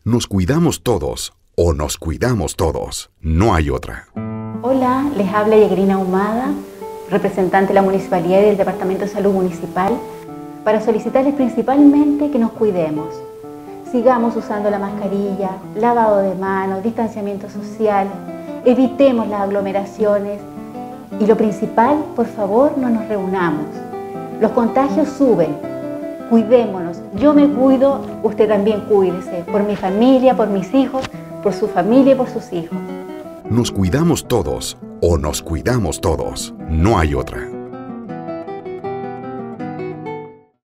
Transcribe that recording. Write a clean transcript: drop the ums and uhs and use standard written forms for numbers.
Nos cuidamos todos o nos cuidamos todos. No hay otra. Hola, les habla Yegrina Humada, representante de la Municipalidad y del Departamento de Salud Municipal, para solicitarles principalmente que nos cuidemos. Sigamos usando la mascarilla, lavado de manos, distanciamiento social, evitemos las aglomeraciones y lo principal, por favor, no nos reunamos. Los contagios suben. Cuidémonos, yo me cuido, usted también cuídese, por mi familia, por mis hijos, por su familia y por sus hijos. Nos cuidamos todos o nos cuidamos todos. No hay otra.